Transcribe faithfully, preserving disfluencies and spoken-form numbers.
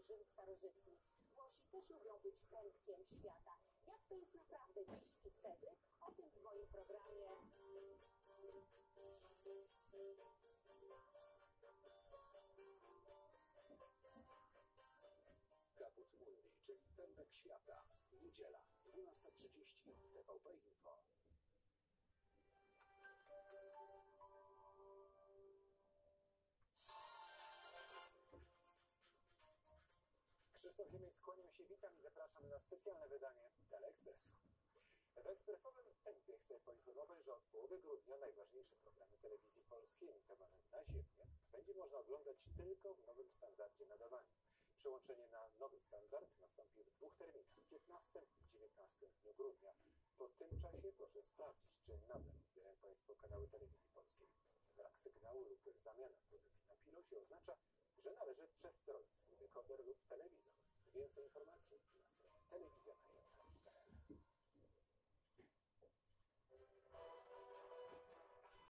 Rzym starożytny. Włosi też lubią być pępkiem świata. Jak to jest naprawdę dziś i wtedy? O tym w moim programie. Caput Mundi, czyli pępek świata. Niedziela, dwunasta trzydzieści w T V P Info. Krzysztof Ziemiec, kłaniam się, witam i zapraszam na specjalne wydanie Teleekspresu. W ekspresowym tempie chcę poinformować, że od połowy grudnia najważniejsze programy telewizji polskiej emitowane na ziemię będzie można oglądać tylko w nowym standardzie nadawania. Przełączenie na nowy standard nastąpi w dwóch terminach, piętnastym i dziewiętnastym dniu grudnia. Po tym czasie proszę sprawdzić, czy nadal odbierają Państwo kanały telewizji polskiej. Brak sygnału lub zamiana pozycji na pilocie oznacza, że należy przestroić swój dekoder lub telewizor. Więcej informacji na